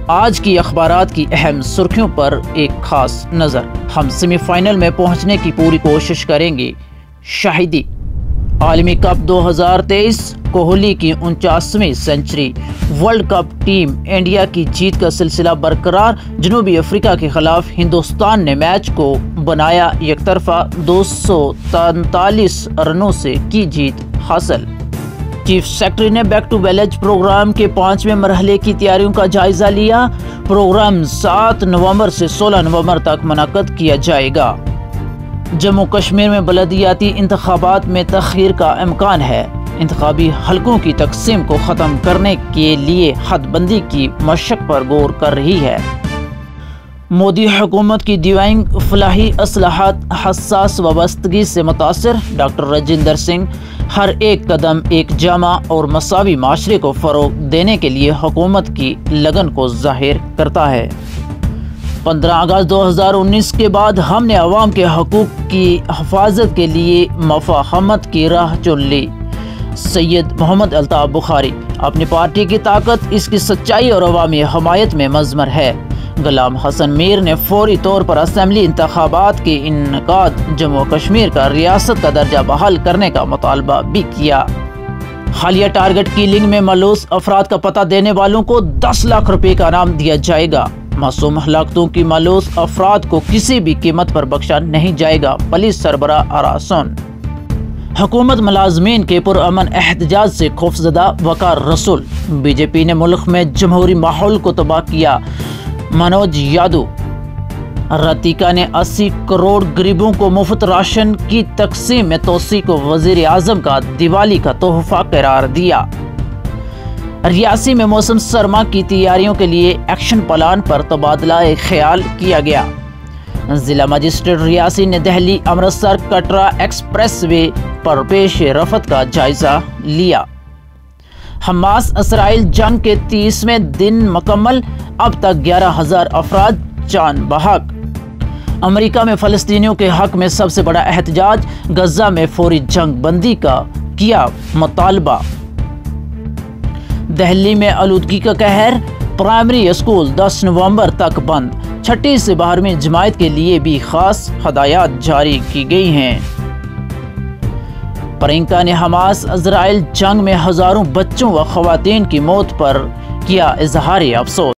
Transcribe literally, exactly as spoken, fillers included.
آج کی اخبارات کی اہم سرخیوں پر ایک خاص نظر۔ ہم سیمی فائنل میں پہنچنے کی پوری کوشش کریں گے۔ شاہدی عالمی کپ دو ہزار تیئیس، کوہلی کی انچاسویں century. World cup team India کی جیت کا سلسلہ برقرار۔ جنوبی افریقہ کے خلاف ہندوستان نے میچ کو بنایا یک طرفہ، دو سو تینتالیس رنوں سے کی جیت حاصل۔ چیف سیکرٹری نے بیک ٹو ولیج پروگرام کے پانچویں مرحلے کی تیاریوں کا جائزہ لیا۔ پروگرام سات نومبر سے سولہ نومبر تک منعقد کیا جائے گا۔ جموں کشمیر میں بلدیاتی انتخابات میں تاخیر کا امکان ہے۔ انتخابی حلقوں کی تقسیم کو ختم کرنے کے لیے حد بندی کی مشق پر غور کر رہی ہے۔ مودی حکومت کی دیوائنگ فلاحی اصلاحات حساس وابستگی سے متاثر۔ ڈاکٹر راجندر سنگھ ہر ایک قدم ایک جامع اور مساوی معاشرے کو فروغ دینے کے لیے حکومت کی لگن کو ظاہر کرتا ہے۔ پندرہ اگست دو ہزار انیس کے بعد ہم نے عوام کے حقوق کی حفاظت کے لیے مفاہمت کی راہ چن لی۔ سید محمد الطاف بخاری۔ اپنی پارٹی کی طاقت اس کی سچائی اور عوامی حمایت میں مضمر ہے۔ غلام حسن میر نے فوری طور پر اسمبلی انتخابات کے انعقاد، جموں کشمیر کا ریاست کا درجہ بحال کرنے کا مطالبہ بھی کیا۔ حالیہ ٹارگٹ کلنگ میں ملوث افراد کا پتہ دینے والوں کو دس لاکھ روپے کا انعام دیا جائے گا۔ معصوم ہلاکتوں کی ملوث افراد کو کسی بھی قیمت پر بخشا نہیں جائے گا۔ پولیس سربراہ آراسون۔ حکومت ملازمین کے پرامن احتجاج سے خوفزدہ، وقار رسول۔ بی جے پی نے ملک میں جمہوری ماحول کو تباہ کیا۔ منوج یادو۔ رتیکا نے اسی کروڑ غریبوں کو مفت راشن کی تقسیم میں توسیع کو وزیر اعظم کا دیوالی کا تحفہ قرار دیا۔ ریاسی میں موسم سرما کی تیاریوں کے لیے ایکشن پلان پر تبادلہ خیال کیا گیا۔ ضلع مجسٹریٹ ریاسی نے دہلی امرتسر کٹرا ایکسپریس وے پر پیش رفت کا جائزہ لیا۔ حماس اسرائیل جنگ کے تیسویں دن مکمل، اب تک گیارہ ہزار افراد جان بحق۔ امریکہ میں فلسطینیوں کے حق میں سب سے بڑا احتجاج، غزہ میں فوری جنگ بندی کا کیا مطالبہ۔ دہلی میں آلودگی کا قہر، پرائمری اسکول دس نومبر تک بند۔ چھٹی سے بارہویں جماعت کے لیے بھی خاص ہدایات جاری کی گئی ہیں۔ پرینکا نے حماس اسرائیل جنگ میں ہزاروں بچوں و خواتین کی موت پر کیا اظہار افسوس۔